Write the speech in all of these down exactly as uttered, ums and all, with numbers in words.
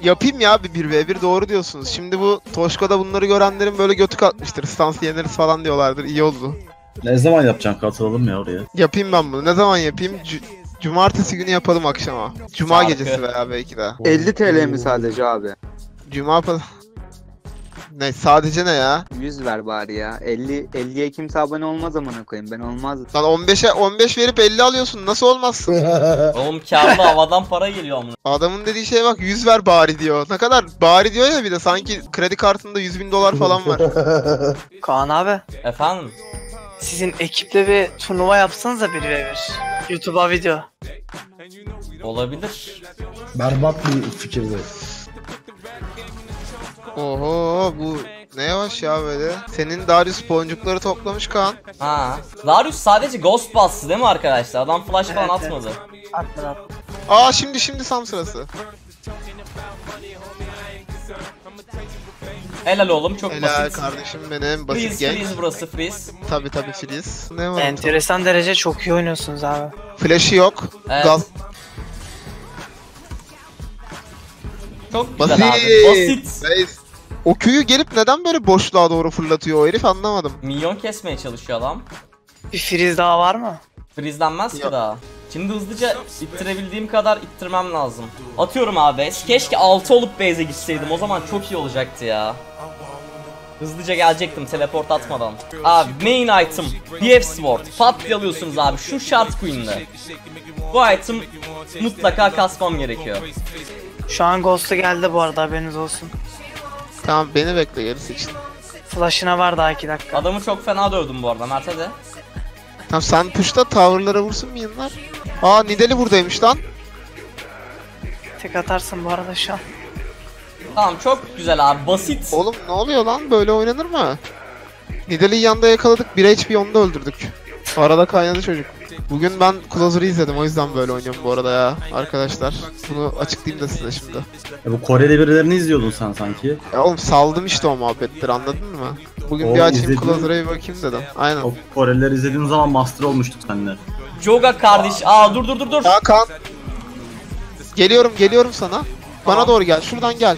Yapayım ya bir 1v1 doğru diyorsunuz. Şimdi bu Toşko'da bunları görenlerin böyle götü kalkmıştır. Stansı yeneriz falan diyorlardır. İyi oldu. Ne zaman yapacaksın? Katılalım ya oraya. Yapayım ben bunu. Ne zaman yapayım? C Cumartesi günü yapalım akşama. Cuma Şarkı. gecesi veya belki de. elli T L mi sadece abi? Cuma yapalım. Ne sadece ne ya? yüz ver bari ya. elli elliye kimse abone olmaz amına koyayım. Ben olmaz. Lan on beşe on beş verip elli alıyorsun. Nasıl olmazsın? Oğlum kârlı havadan para geliyor amına. Adamın dediği şeye bak, yüz ver bari diyor. Ne kadar bari diyor ya, bir de sanki kredi kartında yüz bin dolar falan var. Kaan abi, Efendim? sizin ekiple bir turnuva yapsanıza bir ve bir. YouTube'a video. Olabilir. Berbat bir fikirdi. Oho, bu ne yavaş ya böyle. Senin Darius boncukları toplamış Kaan. Ha. Darius sadece ghost bastı değil mi arkadaşlar? Adam flash falan Evet, atmadı. Atma atma. Aa şimdi şimdi tam sırası. Helal oğlum, çok Helal basit. kardeşim benim, basit Freeze, genç. freeze burası, freeze. Tabi tabi Filiz. Ne var? Enteresan derece çok iyi oynuyorsunuz abi. Flash'ı yok. Evet. Gaz. Çok Basit. güzel abi, basit. Reis. O Q'yu gelip neden böyle boşluğa doğru fırlatıyor o herif, anlamadım. Minyon kesmeye çalışıyor adam. Bir freeze daha var mı? Freezelenmez ki Yok. daha. Şimdi hızlıca ittirebildiğim kadar ittirmem lazım. Atıyorum abi. Keşke altı olup base'e gitseydim. O zaman çok iyi olacaktı ya. Hızlıca gelecektim teleport atmadan. Abi main item B F Sword. Pat diye alıyorsunuz abi. Şu Shard Queen'de. Bu item mutlaka kasmam gerekiyor. Şu an Ghost'u geldi bu arada, haberiniz olsun. Tamam, beni bekle gerisi için. Flash'ına var daha iki dakika. Adamı çok fena dövdüm bu arada Mert, hadi. Tamam sen push'ta tower'lara vursun minyonlar. Aa Nidali buradaymış lan. Tek atarsın bu arada şu an. Tamam, çok güzel abi, basit. Oğlum ne oluyor lan, böyle oynanır mı? Nidalee'yi yanda yakaladık, bir H P onda öldürdük. Arada kaynadı çocuk. Bugün ben Closer'ı izledim, o yüzden böyle oynuyorum bu arada ya arkadaşlar. Bunu açıklayayım da size şimdi. Ya bu Koreli birilerini izliyordun sen sanki. Ya oğlum saldım işte o muhabbetleri, anladın mı? Bugün O bir açayım izlediğin- Closer'a bir bakayım dedim. Aynen. O Korelileri izlediğin zaman master olmuştuk seninle. Joga kardeş. Aa dur dur dur dur. Ya Kaan. Geliyorum geliyorum sana. Bana Tamam. doğru gel, şuradan gel.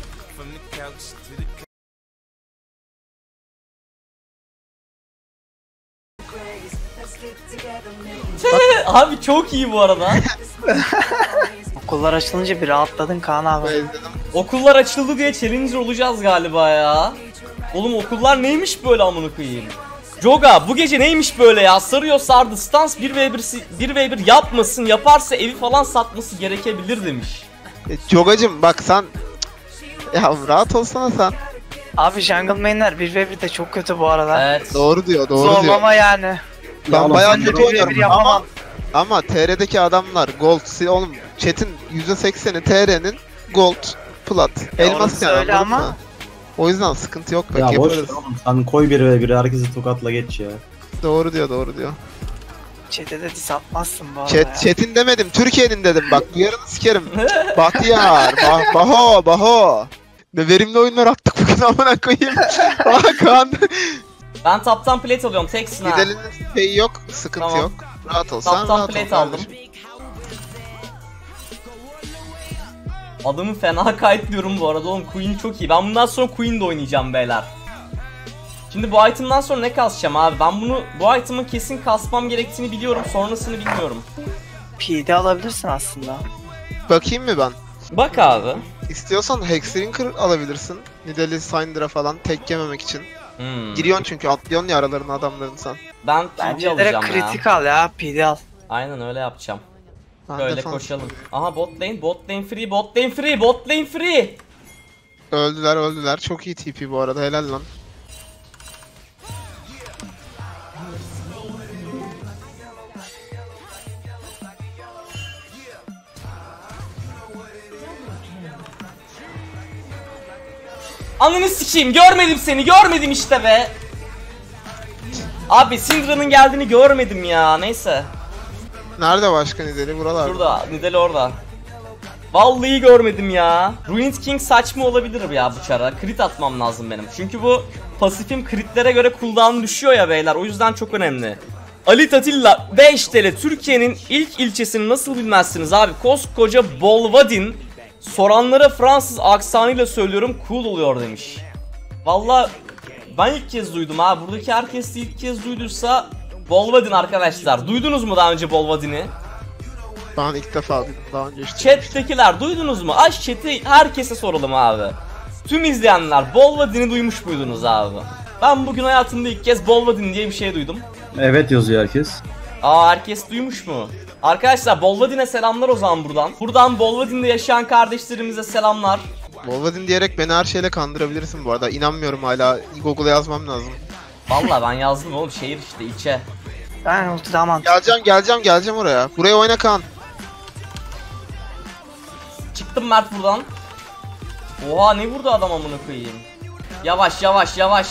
Abi çok iyi bu arada. Okullar açılınca bir rahatladın Kaan abi. Bezledim. Okullar açıldı diye challenger olacağız galiba ya. Oğlum okullar neymiş böyle amına koyayım. Joga bu gece neymiş böyle ya, sarıyor sardı, stans bir ve bir yapmasın, yaparsa evi falan satması gerekebilir demiş. E, Jogacım bak sen... Ya rahat olsana sen. Abi jungle mainler bir ve bir de çok kötü bu arada. Evet. Doğru diyor, doğru diyor. Zorlama yani. Ben Ya bayağı oğlum, kötü bir ve oynuyorum bir yapamam. ama... Ama T R'deki adamlar gold, sil- oğlum chat'in yüzde sekseni T R'nin gold, plat, elmas orası yani, öyle anladın ama- mı? O yüzden sıkıntı yok bak, Ya boş yaparız. ver oğlum, sen koy bir ve biri herkesi tokatla geç ya. Doğru diyor, doğru diyor. Chat'e de diss atmazsın bu arada Chat, ya. chat'in demedim, Türkiye'nin dedim bak, duyarını sikerim. Bahtiyar, bah, Baho, Baho. Ne verimli oyunlar attık bugün amına koyayım. Aa Kaan. Ben taptan plate alıyorum, teksin ha. Gidelim şeyi yok, sıkıntı Tamam. yok. Rahat ol, sen Taptan rahat ol plate aldım. kardeşim. Adamı fena kayıtlıyorum bu arada oğlum, Queen çok iyi. Ben bundan sonra Queen de oynayacağım beyler. Şimdi bu item'dan sonra ne kasacağım abi? Ben bunu, bu item'ın kesin kasmam gerektiğini biliyorum, sonrasını bilmiyorum. P D alabilirsin aslında. Bakayım mı ben? Bak abi. İstiyorsan Hexrinker alabilirsin. Nidalee Syndra'a falan tek yememek için. Hmm. Giriyorsun çünkü, atlıyorsun ya aralarına adamların sen. Ben P D Bence alacağım direkt ya. kritik al ya, P D al. Aynen öyle yapacağım. Ben Böyle defans- koşalım. Aha bot lane, bot lane free, bot lane free, bot lane free. Öldüler öldüler. Çok iyi T P bu arada, helal lan. Ananı sikeyim, görmedim seni, görmedim işte be. Abi Syndra'nın geldiğini görmedim ya, neyse. Nerede başka Nidalee? Buralarda. Şurada, Nidalee orada. Vallahi görmedim ya. Ruined King saçma olabilir ya bu çara. Crit atmam lazım benim. Çünkü bu pasifim critlere göre cooldown düşüyor ya beyler. O yüzden çok önemli. Ali Tatilla beş T L. Türkiye'nin ilk ilçesini nasıl bilmezsiniz abi? Koskoca Bolvadin soranlara Fransız aksanıyla söylüyorum, cool oluyor demiş. Vallahi ben ilk kez duydum ha. Buradaki herkes de ilk kez duyduysa Bolvadin arkadaşlar. Duydunuz mu daha önce Bolvadin'i? Ben ilk defa duydum, daha önce işte. Chat'tekiler duydunuz mu? Aç chat'i, herkese soralım abi. Tüm izleyenler Bolvadin'i duymuş muydunuz abi? Ben bugün hayatımda ilk kez Bolvadin diye bir şey duydum. Evet yazıyor herkes. Aa, herkes duymuş mu? Arkadaşlar Bolvadin'e selamlar o zaman buradan. Buradan Bolvadin'de yaşayan kardeşlerimize selamlar. Bolvadin diyerek beni her şeyle kandırabilirsin bu arada. İnanmıyorum hala. Google'a yazmam lazım. Vallahi ben yazdım oğlum, şehir işte, ilçe. Ben ulti daha mantıklı. Geleceğim geleceğim geleceğim oraya. Buraya oyna Kaan. Çıktım Mert buradan. Oha, ne vurdu adam amına koyayım. Yavaş yavaş yavaş.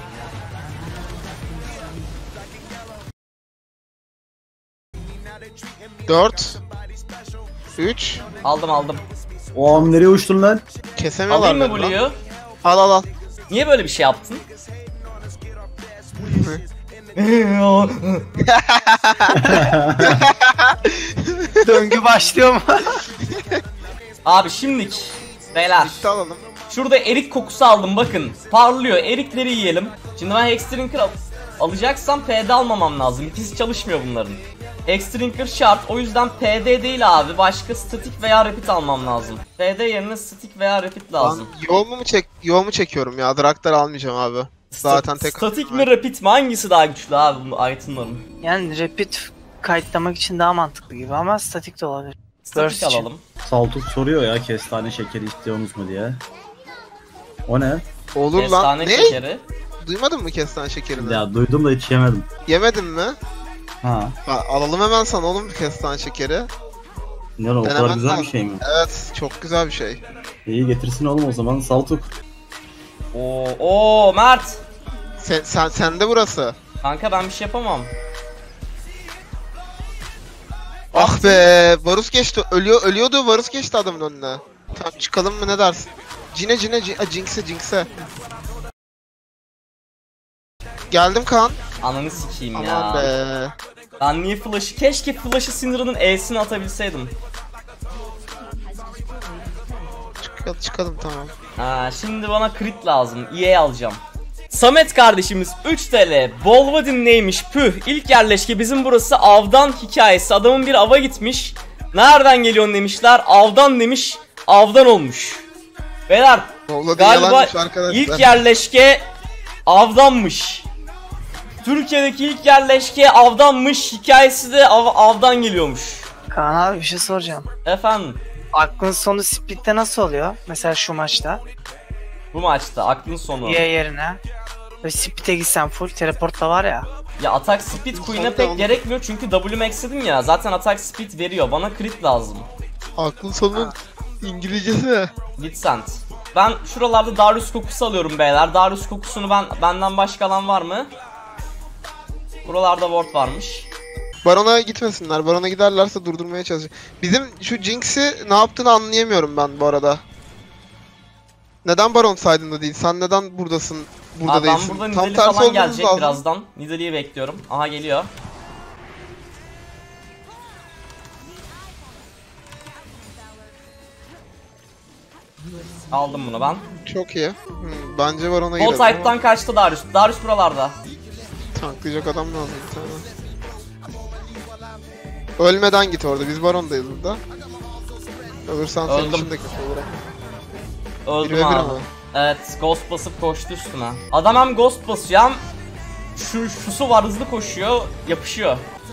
dört üç Aldım aldım. O an nereye uçtun lan? Kesemiyorlar Alayım mı beni lan. Blue'yu? Al al al. Niye böyle bir şey yaptın? Döngü başlıyor mu? Abi şimdilik beyler, Bitti alalım. şurada erik kokusu aldım, bakın parlıyor, erikleri yiyelim. Şimdi ben Hexdrinker al alacaksam P D almamam lazım, ikisi çalışmıyor bunların. Hexdrinker şart, o yüzden P D değil abi, başka statik veya rapid almam lazım. P D yerine statik veya rapid lazım. Ben yoğumu mu çek yoğumu çekiyorum ya. Draktar almayacağım abi. Zaten tek Statik mi rapid mi, hangisi daha güçlü abi bu itemların? Yani rapid kayıtlamak için daha mantıklı gibi ama statik de olabilir. Statik Burst için. alalım. Saltuk soruyor ya kestane şekeri istiyorsunuz mu diye. O ne? olur lan. Kestane Ne? şekeri. Duymadın mı kestane şekerini? Ya duydum da hiç yemedim. Yemedin mi? Ha. Ha, alalım hemen sana oğlum bir kestane şekeri. Ne o kadar Denemen güzel lazım. bir şey mi? Evet, çok güzel bir şey. İyi getirsin oğlum o zaman Saltuk. Oo, oo Mert. Sen sen sende burası. Kanka ben bir şey yapamam. Ah be, Varus geçti. Ölüyor ölüyordu. Varus geçti adamın önüne. Tamam çıkalım mı, ne dersin? Cine cine Jin- Jinx'e Jinx'e. Geldim Kaan. Ananı sikeyim Aman ya. be. Ben niye flash'ı, keşke flash'ı Syndra'nın E'sini atabilseydim. Çıkalım, çıkalım tamam. Ha, şimdi bana crit lazım. E A alacağım. Samet kardeşimiz üç T L. Bolvadin neymiş? Püh. İlk yerleşke bizim burası, avdan hikayesi. Adamın bir ava gitmiş. Nereden geliyorsun demişler. Avdan demiş. Avdan olmuş. Beyler Bolvadin galiba yalanmış arkadaşlar. ilk yerleşke avdanmış. Türkiye'deki ilk yerleşke avdanmış. Hikayesi de av, avdan geliyormuş. Kaan abi bir şey soracağım. Efendim, Aklın sonu split'te nasıl oluyor? Mesela şu maçta. bu maçta aklın sonu. Y yerine. Ve split'e gitsen full teleport da var ya. Ya attack speed queen'e pek gerekmiyor çünkü W max'ledim ya, zaten attack speed veriyor, bana crit lazım. Aklın sonunun İngilizcesi. Vincent. Ben şuralarda Darius kokusu alıyorum beyler. Darius kokusunu ben benden başka alan var mı? Buralarda ward varmış. Baron'a gitmesinler. Baron'a giderlerse durdurmaya çalışacak. Bizim şu Jinx'i ne yaptığını anlayamıyorum ben bu arada. Neden Baron side'ında değil? Sen neden buradasın? Burada Abi ben değilsin. burada Tam Nidalee tersi falan olmamız gelecek lazım. birazdan. Nidalee'yi bekliyorum. Aha geliyor. Aldım bunu ben. Çok iyi. Hmm, bence Baron'a Bot girelim. side'dan kaçtı Darius. Darius buralarda. Tanklayacak adam lazım bir tane. Ölmeden git orada. Biz Baron'dayız burada. Ölürsen senin Öldüm. için de kötü olur. Öldüm Bir ve bir abi. ama. Evet, ghost basıp koştu üstüme. Adam hem ghost basıyor hem şu şusu var, hızlı koşuyor, yapışıyor.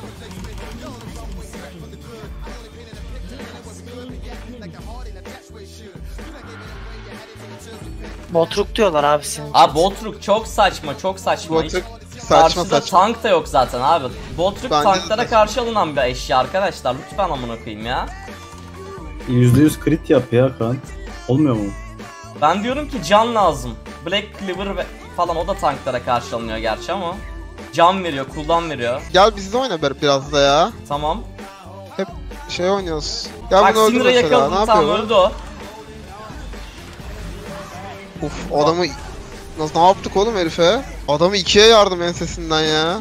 Botruk diyorlar abi senin için. Abi Botruk çok saçma, çok saçma. Hiç Botruk saçma karşıda saçma. tank da yok zaten abi. Botruk Bence de tanklara saçma. karşı alınan bir eşya arkadaşlar. Lütfen amına koyayım ya. yüzde yüz crit yap ya Kaan. Olmuyor mu? Ben diyorum ki can lazım. Black Cleaver ve falan, o da tanklara karşı alınıyor gerçi ama. Can veriyor, cooldown veriyor. Gel bizde oyna bir- biraz da ya. Tamam. Hep şey oynuyoruz. Ya Bak bunu öldür Syndra mesela. Ne yakaladım, tamam yapıyor öldü o. bu? Uf adamı... Nasıl, ne yaptık oğlum herife? Adamı ikiye yardım ensesinden ya.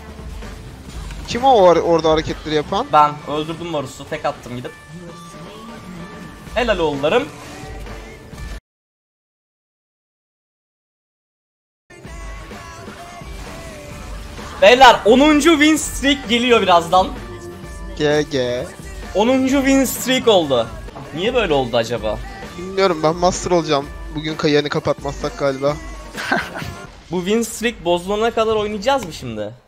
Kim o or- orada hareketleri yapan? Ben öldürdüm Varus'u, tek attım gidip. Helal oğullarım. Beyler onuncu win streak geliyor birazdan. G G. onuncu win streak oldu. Niye böyle oldu acaba? Bilmiyorum, ben master olacağım. Bugün yayını kapatmazsak galiba. Bu win streak bozulana kadar oynayacağız mı şimdi?